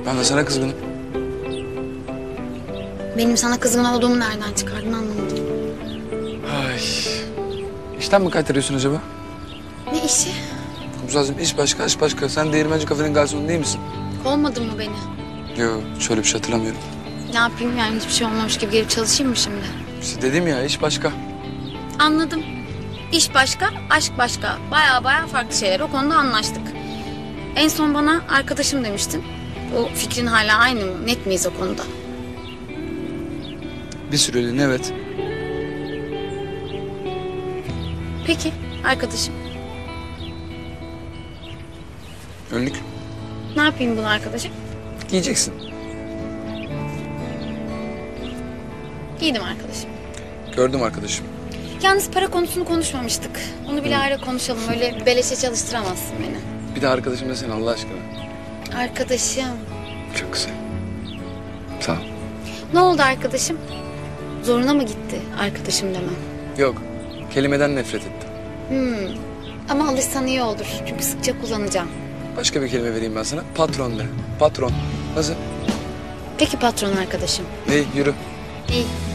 Ben de sana kızgınım. Benim sana kızgın olduğumu nereden çıkardın anlamadım. Ay. İşten mi kaytarıyorsun acaba? Ne işi? Kumsalcığım iş başka, iş başka. Sen değirmenci kafenin garsonu değil misin? Kovmadın mı beni? Yok, şöyle bir şey hatırlamıyorum. Ne yapayım yani hiçbir şey olmamış gibi gelip çalışayım mı şimdi? İşte dedim ya, iş başka. Anladım. İş başka, aşk başka. Baya farklı şeyler. O konuda anlaştık. En son bana arkadaşım demiştin. O fikrin hala aynı mı? Net miyiz o konuda? Bir süreliğine evet. Peki arkadaşım. Önlük. Ne yapayım bunu arkadaşım? Giyeceksin. Giydim arkadaşım. Gördüm arkadaşım. Yalnız para konusunu konuşmamıştık. Onu bile ayrı konuşalım. Öyle beleşe çalıştıramazsın beni. Bir de arkadaşım desene Allah aşkına. Arkadaşım. Çok güzel. Sağ ol. Ne oldu arkadaşım? Zoruna mı gitti arkadaşım demem? Yok, kelimeden nefret ettim. Ama alışsan iyi olur. Çünkü sıkça kullanacağım. Başka bir kelime vereyim ben sana. Patron de. Patron. Nasıl? Peki patron arkadaşım. İyi, yürü. İyi.